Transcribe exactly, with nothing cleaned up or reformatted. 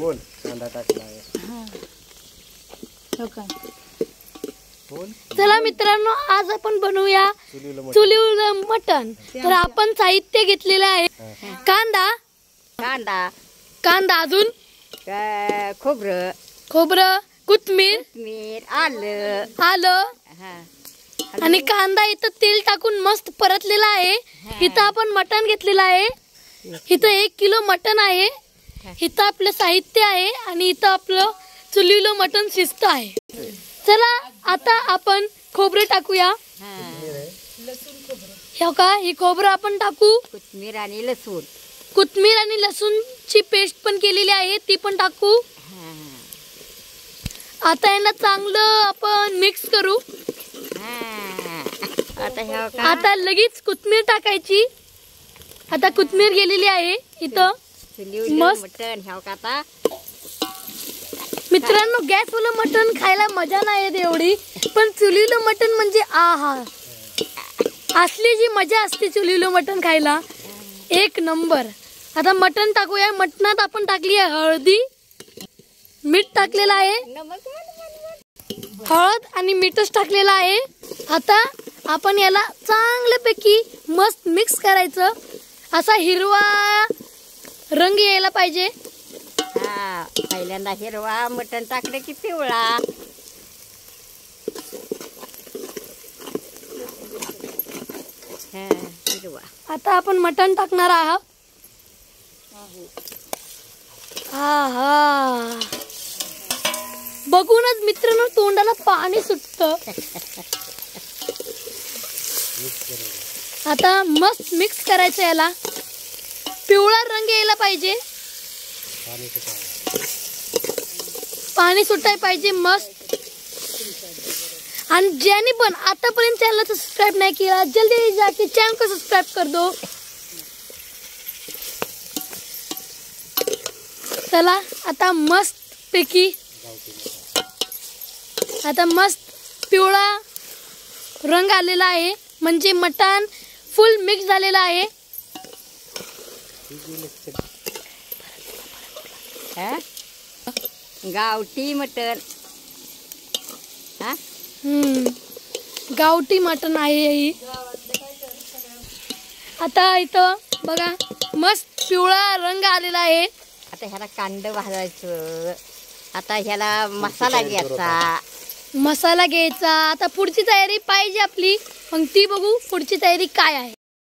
बोल कांदा टाकला आहे. चला मित्रांनो, आज आपण बनवूया चुलीवर मटण. तर आपण साहित्य घेतलेलं आहे कांदा कांदा कांदा अजून खोबरं खोबरं कोथिंबीर मीठ आलं आलं आणि कांदा इथं तेल टाकून मस्त परतलेला आहे. इथं आपण मटण घेतलेलं आहे. इथं एक किलो मटण आहे. इथं आपलं साहित्य आहे आणि इथं आपलं चुलीवर मटण शिजत आहे. चला आता आपण खोबरे टाकूया. हे का ही खोबरं आपण टाकू. कोथिंबीर आणि लसूण कोथिंबीर आणि लसूणची पेस्ट पण केलेली आहे, ती पण टाकू. आता यांना चांगलं आपण मिक्स करू. आता आता लगेच कोथिंबीर टाकायची. आता कोथिंबीर गेलेली आहे इथं. मस्त मटण ह्या आता मित्रांनो, गॅसवालं मटण खायला मजा नाही येत एवढी, पण चुलीलं मटण म्हणजे आहा, असली जी मजा असते चुलीलं मटण खायला एक नंबर. आता मटण टाकूया. मटणात आपण टाकली आहे हळदी, मीठ टाकलेलं आहे. हळद आणि मीठच टाकलेलं आहे. आता आपण याला चांगल्यापैकी मस्त मिक्स करायचं. असा हिरवा रंग यायला पाहिजे. हा, पहिल्यांदा हिरवा, मटण टाकलं की पिवळा. हिरवा. आता आपण मटण टाकणार आहोत. हा हा, बघूनच मित्रांनो तोंडाला पाणी सुटतं. आता मस्त मिक्स करायचं. याला पिवळा रंग यायला पाहिजे, पाणी सुटायला पाहिजे मस्त. आणि ज्यांनी पण आतापर्यंत चॅनल सबस्क्राइब नाही किया, जल्दी जाके चैनल को सब्सक्राइब कर दो. चला आता मस्त पैकी आता मस्त पिवळा रंग आलेला आहे, म्हणजे मटण फुल मिक्स झालेला आहे. गावठी मटण. हम्म गावठी मटण आहे ही. आता इथं बघा मस्त पिवळा रंग आलेला आहे. आता ह्याला कांद भाजायचं. आता ह्याला मसाला घ्यायचा. मसाला घ्यायचा. आता पुढची तयारी पाहिजे आपली, मग ती बघू पुढची तयारी काय आहे.